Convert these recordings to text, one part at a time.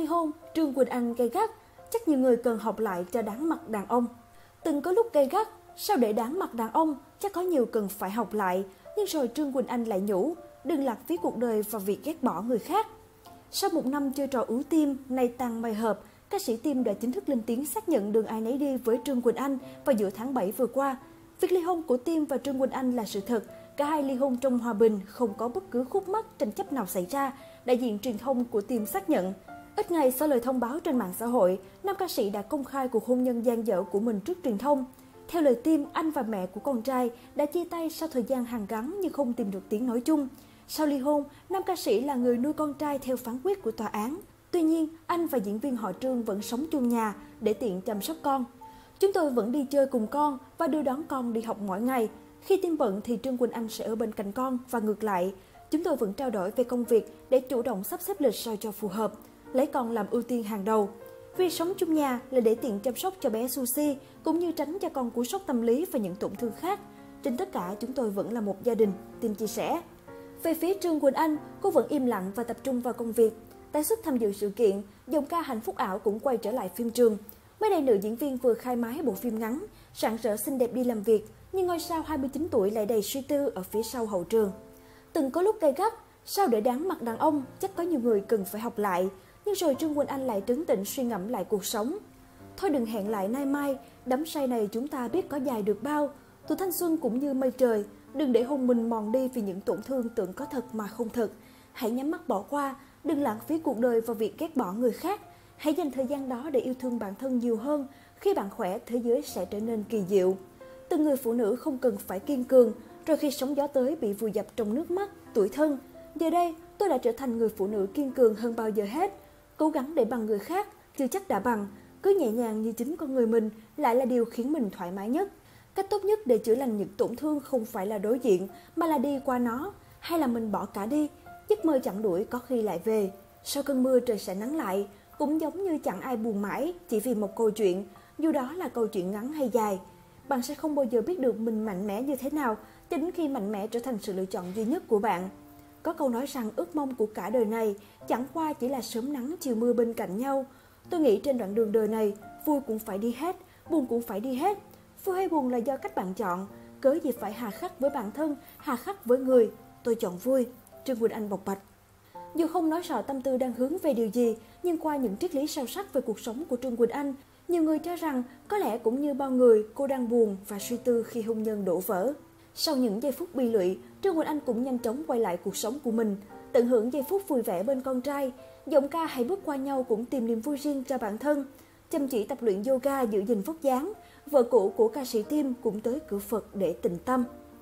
ly hôn, Trương Quỳnh Anh gay gắt, chắc nhiều người cần học lại cho đáng mặt đàn ông. Từng có lúc gay gắt, sao để đáng mặt đàn ông, chắc có nhiều cần phải học lại, nhưng rồi Trương Quỳnh Anh lại nhủ, đừng lạc phí cuộc đời vào việc ghét bỏ người khác. Sau một năm chơi trò ưu tim, nay tăng mày hợp, ca sĩ Tim đã chính thức lên tiếng xác nhận đường ai nấy đi với Trương Quỳnh Anh vào giữa tháng 7 vừa qua. Việc ly hôn của Tim và Trương Quỳnh Anh là sự thật, cả hai ly hôn trong hòa bình, không có bất cứ khúc mắc tranh chấp nào xảy ra, đại diện truyền thông của Tim xác nhận. Ít ngày sau lời thông báo trên mạng xã hội, nam ca sĩ đã công khai cuộc hôn nhân dang dở của mình trước truyền thông. Theo lời Tim, anh và mẹ của con trai đã chia tay sau thời gian hàn gắn nhưng không tìm được tiếng nói chung. Sau ly hôn, nam ca sĩ là người nuôi con trai theo phán quyết của tòa án. Tuy nhiên, anh và diễn viên họ Trương vẫn sống chung nhà để tiện chăm sóc con. Chúng tôi vẫn đi chơi cùng con và đưa đón con đi học mỗi ngày. Khi Tim bận thì Trương Quỳnh Anh sẽ ở bên cạnh con và ngược lại. Chúng tôi vẫn trao đổi về công việc để chủ động sắp xếp lịch sao cho phù hợp, lấy con làm ưu tiên hàng đầu. Vì sống chung nhà là để tiện chăm sóc cho bé Sushi, cũng như tránh cho con cú sốc tâm lý và những tổn thương khác. Trên tất cả, chúng tôi vẫn là một gia đình, Tim chia sẻ. Về phía Trương Quỳnh Anh, cô vẫn im lặng và tập trung vào công việc. Tái xuất tham dự sự kiện, dòng ca Hạnh Phúc Ảo cũng quay trở lại phim trường. Mới đây, nữ diễn viên vừa khai máy bộ phim ngắn, rạng rỡ xinh đẹp đi làm việc, nhưng ngôi sao 29 tuổi lại đầy suy tư ở phía sau hậu trường. Từng có lúc gay gắt, sao để đáng mặt đàn ông, chắc có nhiều người cần phải học lại. Nhưng rồi Trương Quỳnh Anh lại trấn tĩnh suy ngẫm lại cuộc sống. Thôi đừng hẹn lại nay mai, đắm say này chúng ta biết có dài được bao. Tuổi thanh xuân cũng như mây trời, đừng để hồn mình mòn đi vì những tổn thương tưởng có thật mà không thật. Hãy nhắm mắt bỏ qua, đừng lãng phí cuộc đời vào việc ghét bỏ người khác. Hãy dành thời gian đó để yêu thương bản thân nhiều hơn. Khi bạn khỏe, thế giới sẽ trở nên kỳ diệu. Từng người phụ nữ không cần phải kiên cường, rồi khi sóng gió tới bị vùi dập trong nước mắt, tủi thân. Giờ đây, tôi đã trở thành người phụ nữ kiên cường hơn bao giờ hết. Cố gắng để bằng người khác, chưa chắc đã bằng. Cứ nhẹ nhàng như chính con người mình lại là điều khiến mình thoải mái nhất. Cách tốt nhất để chữa lành những tổn thương không phải là đối diện, mà là đi qua nó, hay là mình bỏ cả đi. Giấc mơ chẳng đuổi có khi lại về. Sau cơn mưa trời sẽ nắng lại, cũng giống như chẳng ai buồn mãi chỉ vì một câu chuyện, dù đó là câu chuyện ngắn hay dài. Bạn sẽ không bao giờ biết được mình mạnh mẽ như thế nào, cho đến khi mạnh mẽ trở thành sự lựa chọn duy nhất của bạn. Có câu nói rằng ước mong của cả đời này chẳng qua chỉ là sớm nắng chiều mưa bên cạnh nhau. Tôi nghĩ trên đoạn đường đời này, vui cũng phải đi hết, buồn cũng phải đi hết. Vui hay buồn là do cách bạn chọn, cớ gì phải hà khắc với bản thân, hà khắc với người. Tôi chọn vui, Trương Quỳnh Anh bộc bạch. Dù không nói rõ tâm tư đang hướng về điều gì, nhưng qua những triết lý sâu sắc về cuộc sống của Trương Quỳnh Anh, nhiều người cho rằng có lẽ cũng như bao người, cô đang buồn và suy tư khi hôn nhân đổ vỡ. Sau những giây phút bi lụy, Trương Quỳnh Anh cũng nhanh chóng quay lại cuộc sống của mình, tận hưởng giây phút vui vẻ bên con trai. Giọng ca Hãy bước qua nhau cũng tìm niềm vui riêng cho bản thân. Chăm chỉ tập luyện yoga giữ gìn vóc dáng, vợ cũ của ca sĩ Tim cũng tới cửa Phật để tịnh tâm.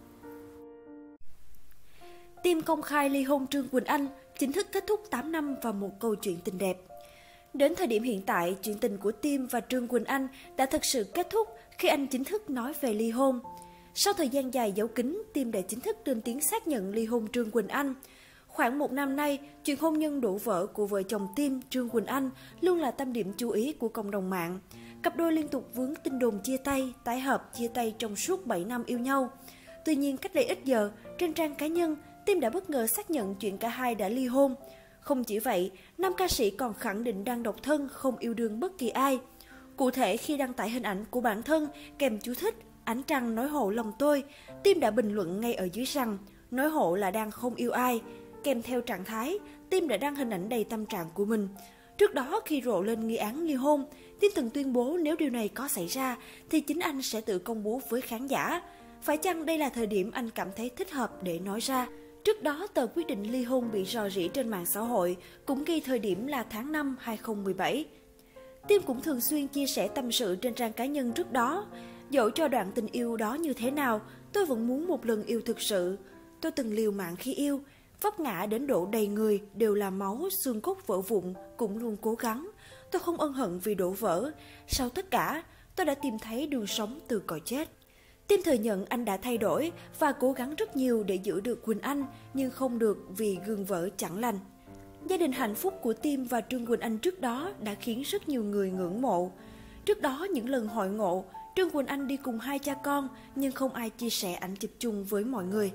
Tim công khai ly hôn Trương Quỳnh Anh, chính thức kết thúc 8 năm và một câu chuyện tình đẹp. Đến thời điểm hiện tại, chuyện tình của Tim và Trương Quỳnh Anh đã thực sự kết thúc khi anh chính thức nói về ly hôn. Sau thời gian dài giấu kín, Tim đã chính thức lên tiếng xác nhận ly hôn Trương Quỳnh Anh. Khoảng một năm nay, chuyện hôn nhân đổ vỡ của vợ chồng Tim, Trương Quỳnh Anh luôn là tâm điểm chú ý của cộng đồng mạng. Cặp đôi liên tục vướng tin đồn chia tay, tái hợp, chia tay trong suốt 7 năm yêu nhau. Tuy nhiên, cách đây ít giờ, trên trang cá nhân, Tim đã bất ngờ xác nhận chuyện cả hai đã ly hôn. Không chỉ vậy, nam ca sĩ còn khẳng định đang độc thân, không yêu đương bất kỳ ai. Cụ thể, khi đăng tải hình ảnh của bản thân kèm chú thích "Ánh trăng nói hộ lòng tôi", Tim đã bình luận ngay ở dưới rằng nói hộ là đang không yêu ai. Kèm theo trạng thái, Tim đã đăng hình ảnh đầy tâm trạng của mình. Trước đó, khi rộ lên nghi án ly hôn, Tim từng tuyên bố nếu điều này có xảy ra thì chính anh sẽ tự công bố với khán giả. Phải chăng đây là thời điểm anh cảm thấy thích hợp để nói ra? Trước đó, tờ quyết định ly hôn bị rò rỉ trên mạng xã hội, cũng ghi thời điểm là tháng 5 2017. Tim cũng thường xuyên chia sẻ tâm sự trên trang cá nhân trước đó. Dẫu cho đoạn tình yêu đó như thế nào, tôi vẫn muốn một lần yêu thực sự. Tôi từng liều mạng khi yêu, vấp ngã đến độ đầy người đều là máu, xương cốt vỡ vụn, cũng luôn cố gắng. Tôi không ân hận vì đổ vỡ. Sau tất cả, tôi đã tìm thấy đường sống từ cõi chết. Tim thừa nhận anh đã thay đổi và cố gắng rất nhiều để giữ được Quỳnh Anh, nhưng không được vì gương vỡ chẳng lành. Gia đình hạnh phúc của Tim và Trương Quỳnh Anh trước đó đã khiến rất nhiều người ngưỡng mộ. Trước đó, những lần hội ngộ, Trương Quỳnh Anh đi cùng hai cha con, nhưng không ai chia sẻ ảnh chụp chung với mọi người.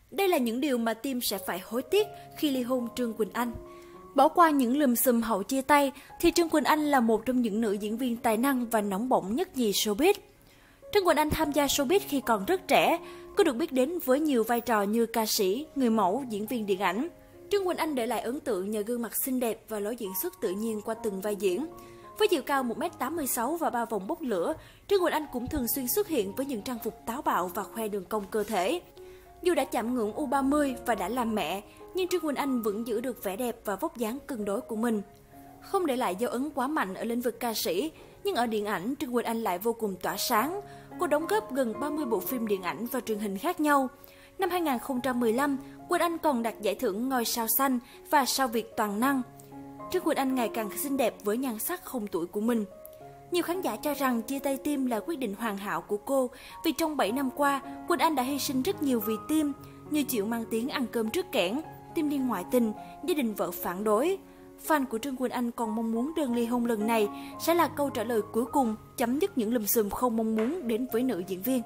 Đây là những điều mà Tim sẽ phải hối tiếc khi ly hôn Trương Quỳnh Anh. Bỏ qua những lùm xùm hậu chia tay, thì Trương Quỳnh Anh là một trong những nữ diễn viên tài năng và nóng bỏng nhất nhì showbiz. Trương Quỳnh Anh tham gia showbiz khi còn rất trẻ, cô được biết đến với nhiều vai trò như ca sĩ, người mẫu, diễn viên điện ảnh. Trương Quỳnh Anh để lại ấn tượng nhờ gương mặt xinh đẹp và lối diễn xuất tự nhiên qua từng vai diễn. Với chiều cao 1m86 và 3 vòng bốc lửa, Trương Quỳnh Anh cũng thường xuyên xuất hiện với những trang phục táo bạo và khoe đường cong cơ thể. Dù đã chạm ngưỡng U30 và đã làm mẹ, nhưng Trương Quỳnh Anh vẫn giữ được vẻ đẹp và vóc dáng cân đối của mình. Không để lại dấu ấn quá mạnh ở lĩnh vực ca sĩ, nhưng ở điện ảnh, Trương Quỳnh Anh lại vô cùng tỏa sáng. Cô đóng góp gần 30 bộ phim điện ảnh và truyền hình khác nhau. Năm 2015, Quỳnh Anh còn đạt giải thưởng Ngôi sao xanh và Sao Việt toàn năng. Trương Quỳnh Anh ngày càng xinh đẹp với nhan sắc không tuổi của mình. Nhiều khán giả cho rằng chia tay Tim là quyết định hoàn hảo của cô, vì trong 7 năm qua, Quỳnh Anh đã hy sinh rất nhiều vì Tim, như chịu mang tiếng ăn cơm trước kẽn, Tim đi ngoại tình, gia đình vợ phản đối. Fan của Trương Quỳnh Anh còn mong muốn đơn ly hôn lần này sẽ là câu trả lời cuối cùng chấm dứt những lùm xùm không mong muốn đến với nữ diễn viên.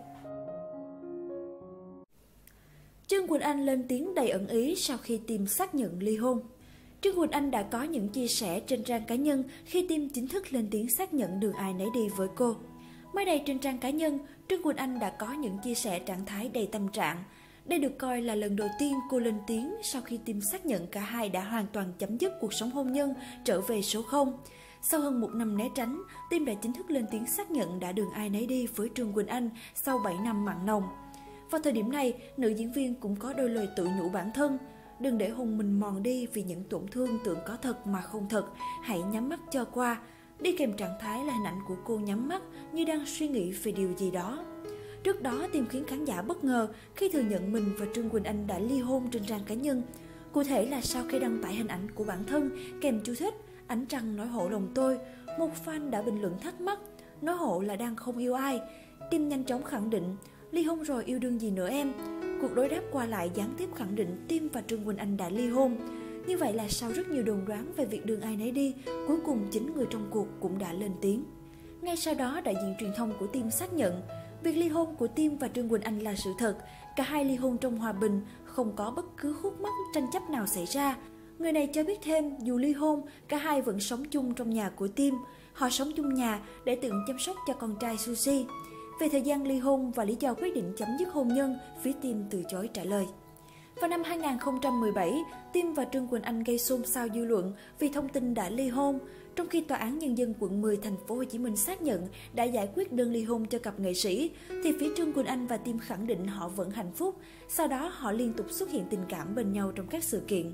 Trương Quỳnh Anh lên tiếng đầy ẩn ý sau khi Tim xác nhận ly hôn. Trương Quỳnh Anh đã có những chia sẻ trên trang cá nhân khi Tim chính thức lên tiếng xác nhận đường ai nấy đi với cô. Mới đây trên trang cá nhân, Trương Quỳnh Anh đã có những chia sẻ trạng thái đầy tâm trạng. Đây được coi là lần đầu tiên cô lên tiếng sau khi Tim xác nhận cả hai đã hoàn toàn chấm dứt cuộc sống hôn nhân, trở về số 0. Sau hơn 1 năm né tránh, Tim đã chính thức lên tiếng xác nhận đã đường ai nấy đi với Trương Quỳnh Anh sau 7 năm mặn nồng. Vào thời điểm này, nữ diễn viên cũng có đôi lời tự nhủ bản thân. Đừng để hồn mình mòn đi vì những tổn thương tưởng có thật mà không thật, hãy nhắm mắt cho qua. Đi kèm trạng thái là hình ảnh của cô nhắm mắt như đang suy nghĩ về điều gì đó. Trước đó, Tim khiến khán giả bất ngờ khi thừa nhận mình và Trương Quỳnh Anh đã ly hôn trên trang cá nhân. Cụ thể là sau khi đăng tải hình ảnh của bản thân kèm chú thích "Ánh trăng nói hộ lòng tôi", một fan đã bình luận thắc mắc, nói hộ là đang không yêu ai. Tim nhanh chóng khẳng định, ly hôn rồi yêu đương gì nữa em. Cuộc đối đáp qua lại gián tiếp khẳng định Tim và Trương Quỳnh Anh đã ly hôn. Như vậy là sau rất nhiều đồn đoán về việc đường ai nấy đi, cuối cùng chính người trong cuộc cũng đã lên tiếng. Ngay sau đó, đại diện truyền thông của Tim xác nhận việc ly hôn của Tim và Trương Quỳnh Anh là sự thật. Cả hai ly hôn trong hòa bình, không có bất cứ khúc mắc tranh chấp nào xảy ra. Người này cho biết thêm, dù ly hôn, cả hai vẫn sống chung trong nhà của Tim. Họ sống chung nhà để tự chăm sóc cho con trai Suzy. Về thời gian ly hôn và lý do quyết định chấm dứt hôn nhân, phía Tim từ chối trả lời. Vào năm 2017, Tim và Trương Quỳnh Anh gây xôn xao dư luận vì thông tin đã ly hôn. Trong khi Tòa án Nhân dân quận 10 thành phố Hồ Chí Minh xác nhận đã giải quyết đơn ly hôn cho cặp nghệ sĩ, thì phía Trương Quỳnh Anh và Tim khẳng định họ vẫn hạnh phúc. Sau đó họ liên tục xuất hiện tình cảm bên nhau trong các sự kiện.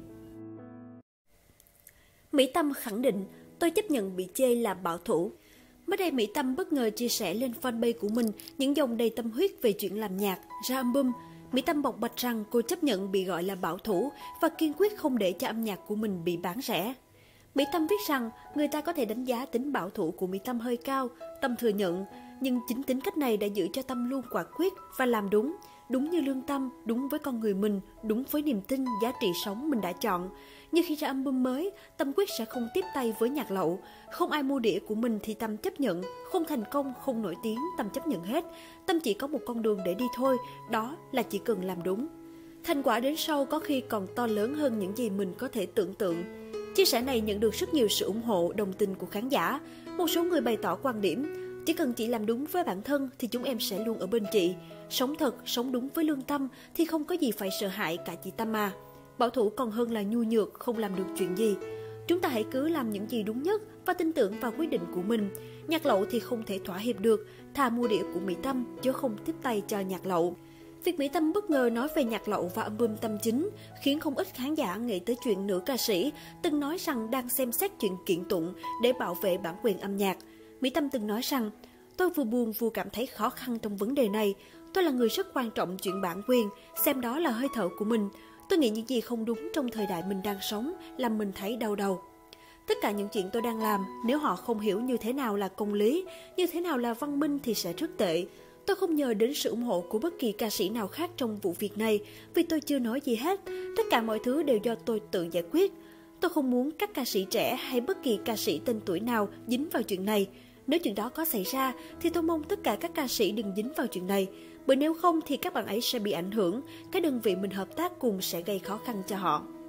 Mỹ Tâm khẳng định, tôi chấp nhận bị chê là bảo thủ. Mới đây, Mỹ Tâm bất ngờ chia sẻ lên fanpage của mình những dòng đầy tâm huyết về chuyện làm nhạc, ra album. Mỹ Tâm bộc bạch rằng cô chấp nhận bị gọi là bảo thủ và kiên quyết không để cho âm nhạc của mình bị bán rẻ. Mỹ Tâm viết rằng người ta có thể đánh giá tính bảo thủ của Mỹ Tâm hơi cao, Tâm thừa nhận, nhưng chính tính cách này đã giữ cho Tâm luôn quả quyết và làm đúng, đúng như lương tâm, đúng với con người mình, đúng với niềm tin, giá trị sống mình đã chọn. Như khi ra album mới, Tâm quyết sẽ không tiếp tay với nhạc lậu. Không ai mua đĩa của mình thì Tâm chấp nhận, không thành công, không nổi tiếng, Tâm chấp nhận hết. Tâm chỉ có một con đường để đi thôi, đó là chỉ cần làm đúng. Thành quả đến sau có khi còn to lớn hơn những gì mình có thể tưởng tượng. Chia sẻ này nhận được rất nhiều sự ủng hộ, đồng tình của khán giả. Một số người bày tỏ quan điểm, chỉ cần chị làm đúng với bản thân thì chúng em sẽ luôn ở bên chị. Sống thật, sống đúng với lương tâm thì không có gì phải sợ hãi cả chị Tâm à. Bảo thủ còn hơn là nhu nhược, không làm được chuyện gì. Chúng ta hãy cứ làm những gì đúng nhất và tin tưởng vào quyết định của mình. Nhạc lậu thì không thể thỏa hiệp được, thà mua đĩa của Mỹ Tâm chứ không tiếp tay cho nhạc lậu. Việc Mỹ Tâm bất ngờ nói về nhạc lậu và album Tâm Chính khiến không ít khán giả nghĩ tới chuyện nữ ca sĩ từng nói rằng đang xem xét chuyện kiện tụng để bảo vệ bản quyền âm nhạc. Mỹ Tâm từng nói rằng, tôi vừa buồn vừa cảm thấy khó khăn trong vấn đề này. Tôi là người rất quan trọng chuyện bản quyền, xem đó là hơi thở của mình. Tôi nghĩ những gì không đúng trong thời đại mình đang sống làm mình thấy đau đầu. Tất cả những chuyện tôi đang làm, nếu họ không hiểu như thế nào là công lý, như thế nào là văn minh thì sẽ rất tệ. Tôi không nhờ đến sự ủng hộ của bất kỳ ca sĩ nào khác trong vụ việc này, vì tôi chưa nói gì hết. Tất cả mọi thứ đều do tôi tự giải quyết. Tôi không muốn các ca sĩ trẻ hay bất kỳ ca sĩ tên tuổi nào dính vào chuyện này. Nếu chuyện đó có xảy ra thì tôi mong tất cả các ca sĩ đừng dính vào chuyện này, bởi nếu không thì các bạn ấy sẽ bị ảnh hưởng, cái đơn vị mình hợp tác cùng sẽ gây khó khăn cho họ.